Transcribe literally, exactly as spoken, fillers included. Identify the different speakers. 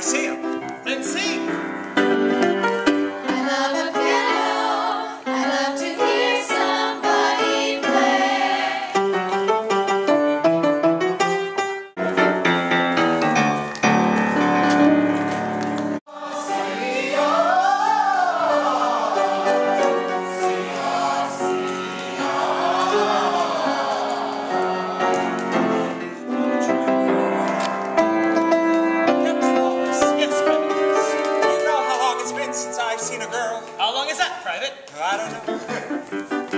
Speaker 1: see him. Then sing.
Speaker 2: I love a piano. I love to hear somebody play.
Speaker 1: Since I've seen a girl.
Speaker 3: How long is that, Private?
Speaker 1: I don't know.